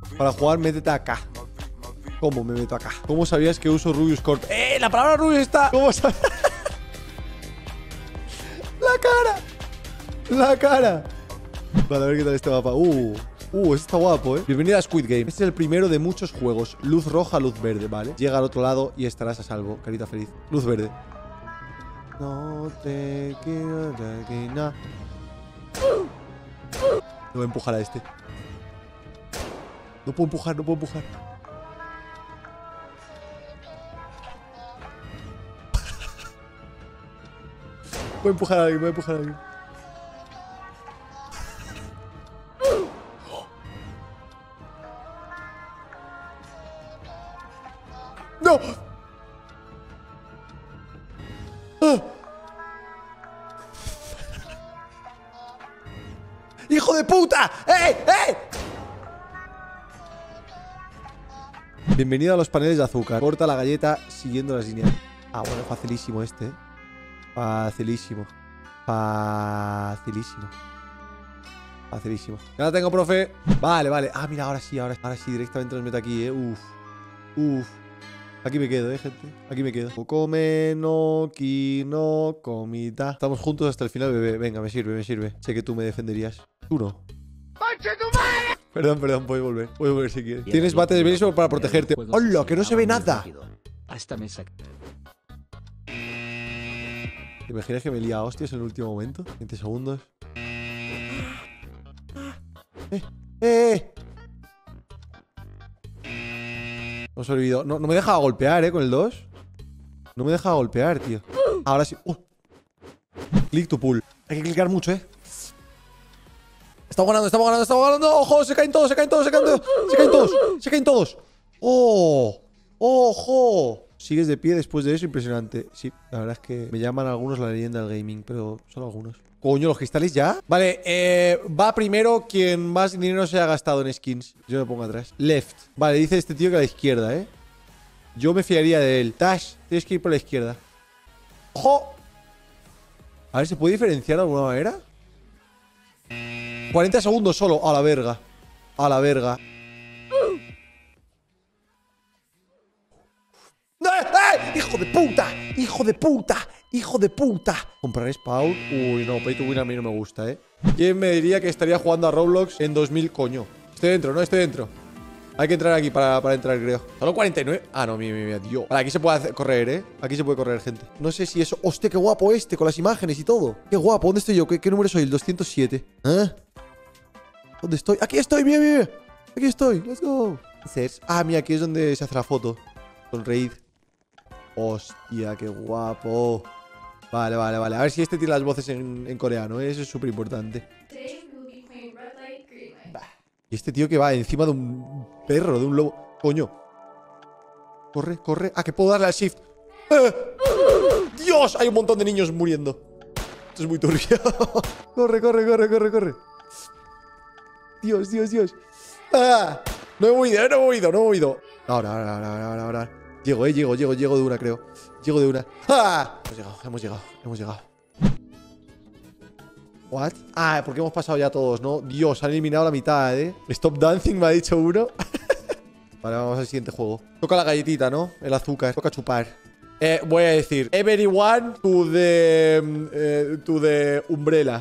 Para jugar, métete acá. ¿Cómo me meto acá? ¿Cómo sabías que uso Rubius Corp? La palabra Rubius está... ¿Cómo sabes? ¡La cara! ¡La cara! Vale, a ver qué tal este mapa. Este está guapo, Bienvenida a Squid Game. Este es el primero de muchos juegos. Luz roja, luz verde, ¿vale? Llega al otro lado y estarás a salvo. Carita feliz. Luz verde. No te quiero de nada. No voy a empujar a este. No puedo empujar, no puedo empujar. Voy a empujar a alguien, voy a empujar a alguien. ¡No! ¡Ah! ¡Hijo de puta! ¡Eh! Bienvenido a los paneles de azúcar. Corta la galleta siguiendo las líneas. Ah, bueno, facilísimo este, Facilísimo. Facilísimo. Facilísimo. Ya la tengo, profe. Vale, vale. Ah, mira, ahora sí, directamente nos meto aquí, Uf. Aquí me quedo, gente. Aquí me quedo. Come, no, ki, no, comita. Estamos juntos hasta el final, bebé. Venga, me sirve. Sé que tú me defenderías. Tú no. Perdón, puedes volver si quieres. Tienes bate de béisbol para protegerte. ¡Hola! Que no se ve nada. Hasta me saca. ¿Te imaginas que me lía a hostias en el último momento? 20 segundos. No se olvidó. No me deja golpear, con el 2. No me deja golpear, tío. Ahora sí. Click to pull. Hay que clicar mucho, Estamos ganando. ¡Ojo! Se caen todos. ¡Oh! ¡Ojo! Sigues de pie después de eso, impresionante. Sí, la verdad es que me llaman algunos la leyenda del gaming, pero solo algunos. Coño, ¿los cristales ya? Vale, va primero quien más dinero se ha gastado en skins. Yo me pongo atrás. Left. Vale, dice este tío que a la izquierda, Yo me fiaría de él. Tash, tienes que ir por la izquierda. ¡Ojo! A ver, ¿se puede diferenciar de alguna manera? 40 segundos solo. A la verga. ¡No! ¡Hijo de puta! Comprar spawn. Uy, no, pay to win a mí no me gusta, ¿Quién me diría que estaría jugando a Roblox en 2000, coño? Estoy dentro. Hay que entrar aquí para entrar, creo. Solo 49. Ah, no, mira, Dios. Vale, aquí se puede correr, Aquí se puede correr, gente. No sé si eso... ¡Hostia, qué guapo con las imágenes y todo! ¡Qué guapo! ¿Dónde estoy yo? ¿Qué número soy? El 207. ¿Dónde estoy? ¡Aquí estoy! ¡Mira! ¡Aquí estoy! ¡Let's go! Ah, mira, aquí es donde se hace la foto. Sonreír. ¡Hostia, qué guapo! Vale. A ver si este tiene las voces en coreano, Eso es súper importante. Y este tío que va encima de un perro, de un lobo. ¡Coño! Corre. Ah, que puedo darle al shift. ¡Dios! Hay un montón de niños muriendo. Esto es muy turbio. Corre. Dios. No he movido. Ahora. Llego de una, creo. ¡Ah! Hemos llegado. ¿What? Ah, porque hemos pasado ya todos, ¿no? Dios, han eliminado la mitad, Stop dancing, me ha dicho uno. Vale, vamos al siguiente juego. Toca la galletita, ¿no? El azúcar. Toca chupar. Voy a decir everyone to the umbrella.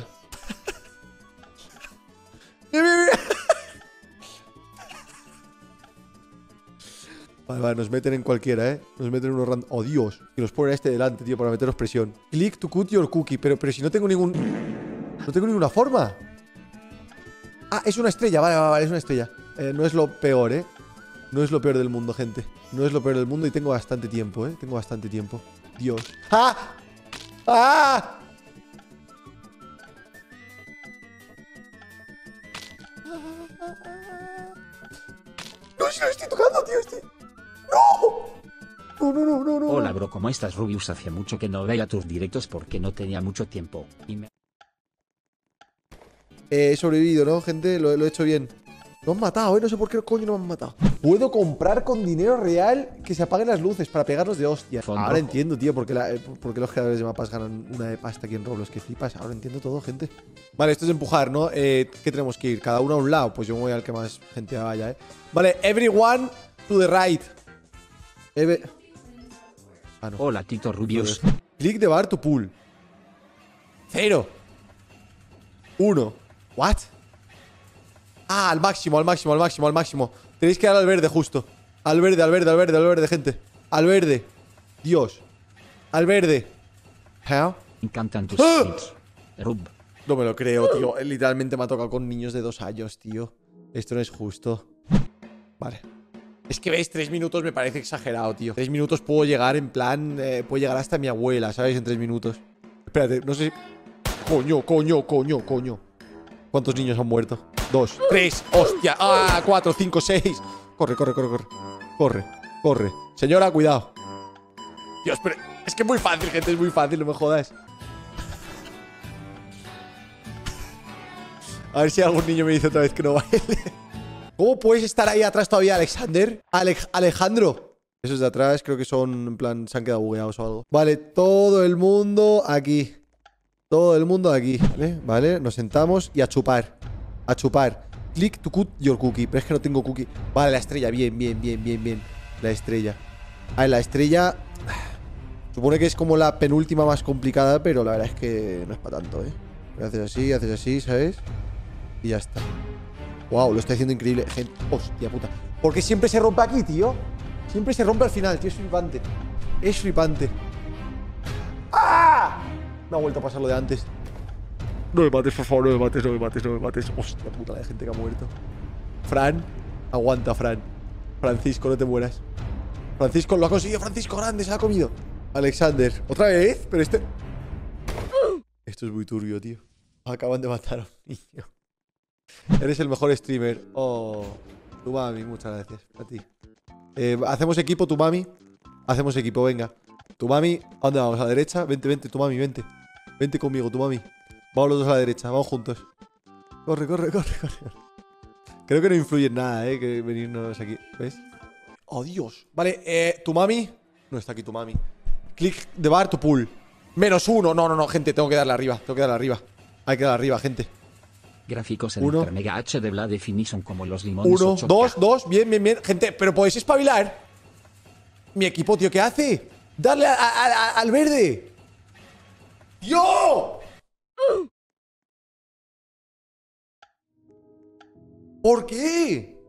Vale, nos meten en cualquiera, Nos meten unos random. ¡Oh, Dios! Y nos ponen a este delante, tío, para meteros presión. Click to cut your cookie. Pero si no tengo no tengo ninguna forma. Ah, es una estrella. Vale, es una estrella. No es lo peor, No es lo peor del mundo, gente. No es lo peor del mundo y tengo bastante tiempo, Tengo bastante tiempo. Dios. ¡Ah! ¡Ah! ¡No, si lo estoy tocando, tío! ¡No! Hola, bro, ¿cómo estás, Rubius? Hacía mucho que no veía tus directos porque no tenía mucho tiempo. He sobrevivido, ¿no, gente? Lo he hecho bien. Lo han matado, No sé por qué coño no me han matado. Puedo comprar con dinero real que se apaguen las luces para pegarlos de hostia. Fondo. Ahora entiendo, tío, por qué los creadores de mapas ganan una de pasta aquí en Roblox. Que flipas. Ahora entiendo todo, gente. Vale, esto es empujar, ¿no? ¿Qué tenemos que ir? ¿Cada uno a un lado? Pues yo me voy al que más gente vaya, ¿eh? Vale, everyone to the right. Ah, no. Hola, Tito Rubius. Click the bar to pull. 0. 1. What? Ah, al máximo, al máximo, al máximo, al máximo. Tenéis que dar al verde justo. Al verde, al verde, al verde, al verde, gente. Al verde. Dios. Al verde. ¿Eh? Me encantan tus ¡Ah! tips. Rub. No me lo creo, tío. Literalmente me ha tocado con niños de 2 años, tío. Esto no es justo. Vale. Es que veis, 3 minutos me parece exagerado, tío. 3 minutos puedo llegar en plan... puedo llegar hasta mi abuela, ¿sabes? En 3 minutos. Espérate, no sé si... Coño, coño, coño, coño. ¿Cuántos niños han muerto? 2, 3, hostia. Ah, 4, 5, 6. Corre, corre, corre, corre. Corre, corre. Señora, cuidado. Dios, pero... Es que es muy fácil, gente, es muy fácil, no me jodas. A ver si algún niño me dice otra vez que no baile. ¿Cómo puedes estar ahí atrás todavía, Alexander? Alejandro. Esos de atrás creo que son, en plan, se han quedado bugueados o algo. Vale, todo el mundo aquí. Todo el mundo aquí. Vale, nos sentamos y a chupar. A chupar. Click to cut your cookie. Pero es que no tengo cookie. Vale, la estrella. Bien, bien, bien, bien, bien. La estrella. A ver, la estrella... Supone que es como la penúltima más complicada, pero la verdad es que no es para tanto, ¿eh? Haces así, ¿sabes? Y ya está. Wow, lo estoy haciendo increíble. Gente, hostia puta. ¿Por qué siempre se rompe aquí, tío? Siempre se rompe al final, tío. Es flipante. Es flipante. ¡Ah! Me ha vuelto a pasar lo de antes. No me mates, por favor, no me mates, no me mates, no me mates. Hostia puta, la gente que ha muerto. Fran, aguanta, Fran. Francisco, no te mueras. Francisco, lo ha conseguido. Francisco grande, se la ha comido. Alexander, ¿otra vez? Pero este... Esto es muy turbio, tío. Acaban de matar a un niño. Eres el mejor streamer. Oh, tu mami, muchas gracias. A ti. Hacemos equipo, tu mami. Hacemos equipo, venga. Tu mami, ¿a dónde vamos? ¿A la derecha? Vente, vente, tu mami, vente. Vente conmigo, tu mami. Vamos los dos a la derecha, vamos juntos. Corre, corre, corre, corre. Creo que no influye en nada, que venirnos aquí. ¿Ves? Oh, Dios. Vale, tu mami. No está aquí tu mami. Click the bar to pull. -1. No, no, no, gente, tengo que darle arriba. Tengo que darle arriba. Hay que darle arriba, gente. Gráficos en 1, Ultra Mega HD la definición como los limones 1, 8K. 2, 2. Bien, bien, bien. Gente, pero podéis espabilar. Mi equipo, tío, ¿qué hace? Darle al verde. ¡Yo! ¿Por qué?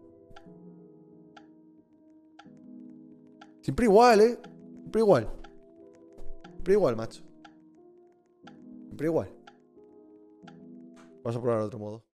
Siempre igual, ¿eh? Siempre igual. Siempre igual, macho. Siempre igual. Vamos a probar otro modo.